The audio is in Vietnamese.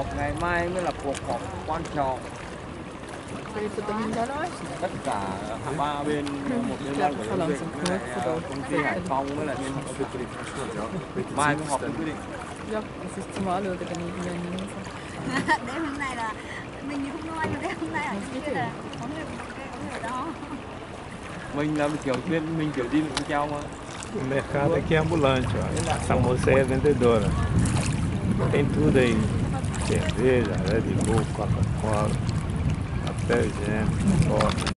họp ngày mai mới là cuộc họp quan trọng. Ready for the Hyundai light? Tất cả ba bên, một bên ban quản lý vịnh với lại công ty Hải Phòng với lại bên mai mới họp quyết định. Ja, es ist zum Anschauen, dann ich ja nie so. Đêm hôm nay là mình không nói nhưng đêm hôm nay là có người đó. Mình là kiểu chuyên, mình kiểu đi với nhau mà. O mercado aqui é ambulante, ó. Essa moça aí é vendedora. Tem tudo aí. Cerveja, Red Bull, Coca-Cola, papel higiênico,